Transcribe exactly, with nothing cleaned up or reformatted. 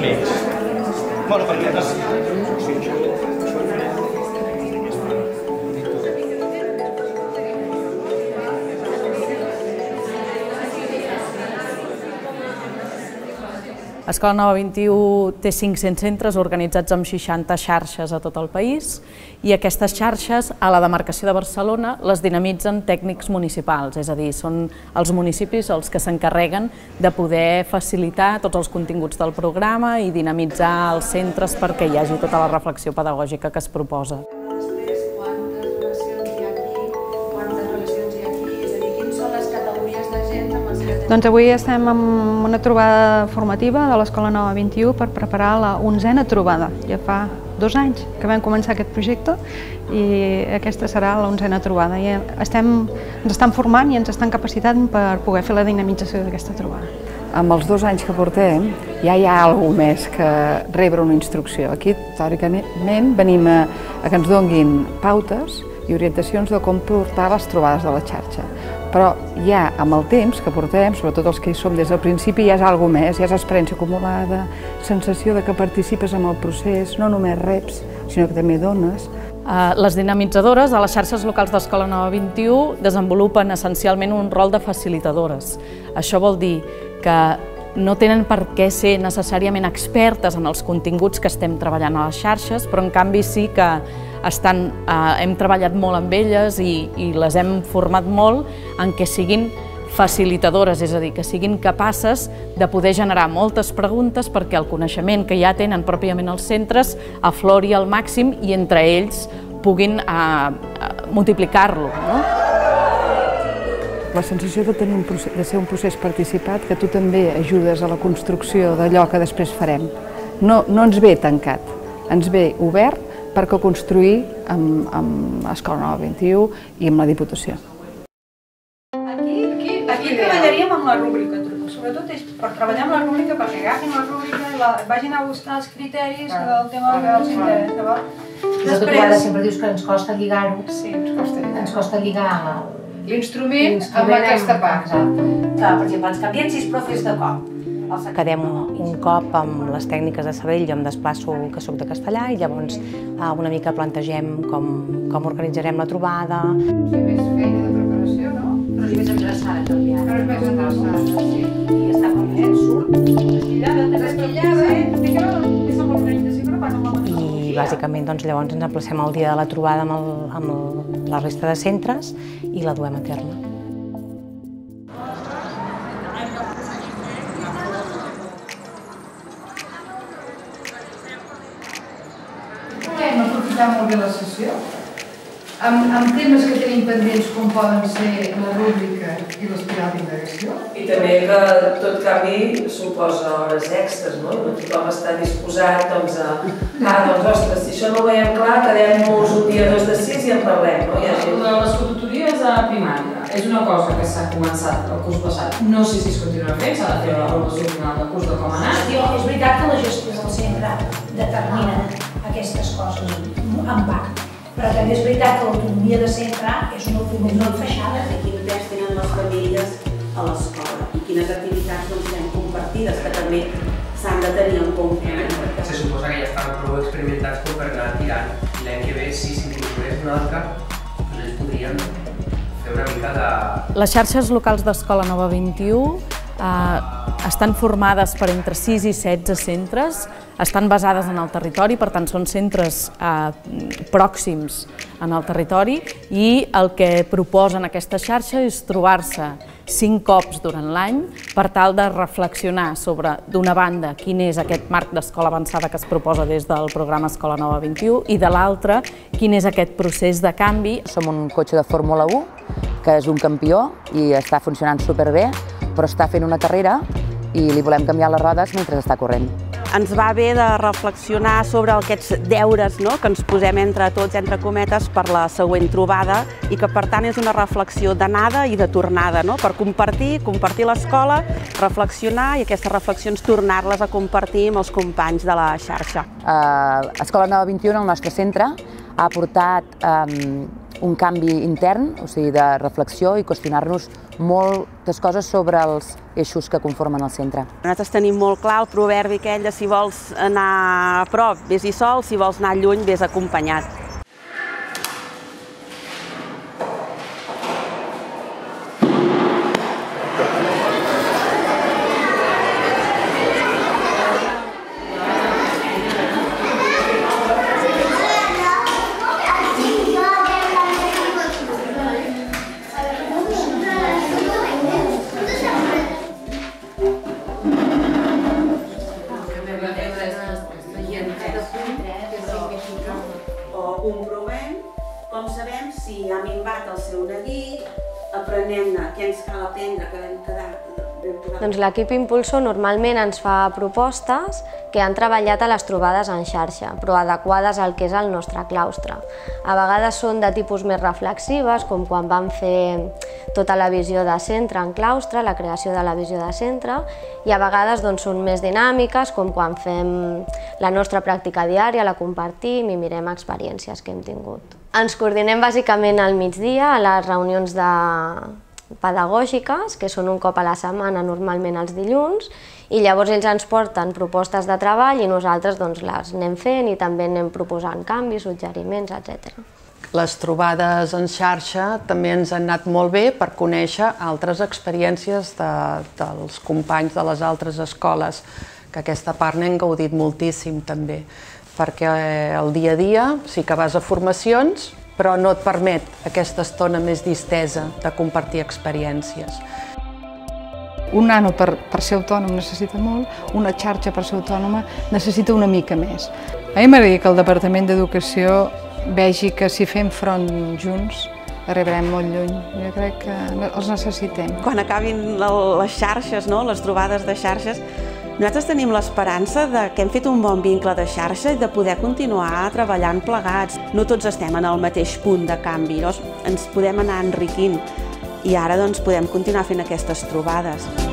menys. Bueno, perquè les... Escola Nova vint-i-u té cinc-cents centres organitzats en seixanta xarxes a tot el país i aquestes xarxes, a la demarcació de Barcelona, les dinamitzen tècnics municipals, és a dir, són els municipis els que s'encarreguen de poder facilitar tots els continguts del programa i dinamitzar els centres perquè hi hagi tota la reflexió pedagògica que es proposa. Doncs avui estem en una trobada formativa de l'Escola Nova vint-i-u per preparar la onzena trobada. Ja fa dos anys que vam començar aquest projecte i aquesta serà l'onzena trobada. I estem, ens estan formant i ens estan capacitant per poder fer la dinamització d'aquesta trobada. Amb els dos anys que portem ja hi ha alguna més que rebre una instrucció. Aquí, teòricament, venim a, a que ens donguin pautes i orientacions de com portar les trobades de la xarxa. Però ja amb el temps que portem, sobretot els que hi som des del principi, ja és alguna més, ja és experiència acumulada, sensació de que participes en el procés, no només reps, sinó que també dones. Les dinamitzadores de les xarxes locals d'Escola Nova vint-i-u desenvolupen essencialment un rol de facilitadores. Això vol dir que no tenen per què ser necessàriament expertes en els continguts que estem treballant a les xarxes, però en canvi sí que estan, eh, hem treballat molt amb elles i, i les hem format molt en què siguin facilitadores, és a dir, que siguin capaces de poder generar moltes preguntes perquè el coneixement que ja tenen pròpiament els centres aflori al màxim i entre ells puguin eh, multiplicar-lo, no? La sensació de, tenir un procés, de ser un procés participat, que tu també ajudes a la construcció d'allò que després farem. No, no ens ve tancat, ens ve obert per co-construir amb, amb Escola Nova vint-i-u i amb la Diputació. Aquí, aquí, aquí treballaríem amb la rúbrica, sobretot és per treballar amb la rúbrica, perquè agafin la rúbrica i la, vagin a buscar els criteris del tema que els interessa. Després... sempre dius que ens costa lligar-ho. Sí, ens costa lligar. Ens costa lligar l'instrument amb aquesta part. Per exemple, ens canvien sis profes de cop. Quedem un cop amb les tècniques de Sabadell, jo em desplaço, que soc de Castellà, i llavors una mica plantegem com, com organitzarem la trobada. Fer més feina de preparació, no? Però és més endreçada, també. Però és més endreçada, sí. I està com bé, surt. Desquillada, desquillada, eh? És amb l'organització, però pas amb la mateixa. I bàsicament doncs, llavors ens emplacem el dia de la trobada amb, el, amb el, la resta de centres i la duem a terme. Podem aprofitar molt bé la sessió amb, amb temes que tenim pendents com poden ser la rúbrica i l'espiral d'indagació. I també que tot canvi suposa hores extres, no? No tothom està disposat doncs, a... Ah, doncs, ostres, si això no ho veiem clar, quedem-nos un dia, dos de sis i en parlem, no? Hi ha gent... Les tutories a primària és una cosa que s'ha començat el curs passat. No sé si es continua fent, s'ha de fer la relació final del curs de com ha anat. És veritat que la gestió del centre determina aquestes coses en part, però també és veritat que l'autonomia de centre és una autonomia feixada. Quin pes tenen les famílies a l'escola i quines activitats doncs, tenen compartides que també s'han de tenir en compte. Se suposa que ja estan prou experimentats com per anar tirant. L'any que ve, si s'inclogués una altra, doncs ells podrien fer una mica de... Les xarxes locals d'Escola Nova vint-i-u eh, estan formades per entre sis i setze centres, estan basades en el territori, per tant són centres eh, pròxims en el territori i el que proposen aquesta xarxa és trobar-se cinc cops durant l'any per tal de reflexionar sobre, d'una banda, quin és aquest marc d'escola avançada que es proposa des del programa Escola Nova vint-i-u i de l'altra, quin és aquest procés de canvi. Som un cotxe de Fórmula u, que és un campió i està funcionant superbé, però està fent una carrera i li volem canviar les rodes mentre està corrent. Ens va bé de reflexionar sobre aquests deures no? que ens posem entre tots, entre cometes, per la següent trobada i que per tant és una reflexió d'anada i de tornada, no? per compartir, compartir l'escola, reflexionar i aquestes reflexions tornar-les a compartir amb els companys de la xarxa. Uh, Escola Nova vint-i-u, el nostre centre, ha portat um, un canvi intern, o sigui, de reflexió i qüestionar-nos moltes coses sobre els eixos que conformen el centre. Nosaltres tenim molt clar el proverbi aquell de si vols anar a prop, vés-hi sol, si vols anar lluny, vés acompanyat. O comprovem com sabem si ha minvat el seu neguit, aprenem-ne què ens cal aprendre, que vam quedar ben posat. Doncs l'equip Impulso normalment ens fa propostes que han treballat a les trobades en xarxa, però adequades al que és el nostre claustre. A vegades són de tipus més reflexives, com quan vam fer tota la visió de centre en claustre, la creació de la visió de centre, i a vegades doncs, són més dinàmiques, com quan fem la nostra pràctica diària, la compartim i mirem experiències que hem tingut. Ens coordinem bàsicament al migdia a les reunions de pedagògiques, que són un cop a la setmana, normalment els dilluns, i llavors ells ens porten propostes de treball i nosaltres doncs, les anem fent i també anem proposant canvis, suggeriments, etcètera. Les trobades en xarxa també ens han anat molt bé per conèixer altres experiències de, dels companys de les altres escoles, que aquesta part n'hem gaudit moltíssim també, perquè el dia a dia sí que vas a formacions, però no et permet aquesta estona més distesa de compartir experiències. Un nano per, per ser autònom necessita molt, una xarxa per ser autònoma necessita una mica més. A mi m'agradaria que el Departament d'Educació vegi que si fem front junts arribarem molt lluny. Jo crec que els necessitem. Quan acabin les xarxes, no? Les trobades de xarxes, nosaltres tenim l'esperança que hem fet un bon vincle de xarxa i de poder continuar treballant plegats. No tots estem en el mateix punt de canvi, ens podem anar enriquint i ara doncs, podem continuar fent aquestes trobades.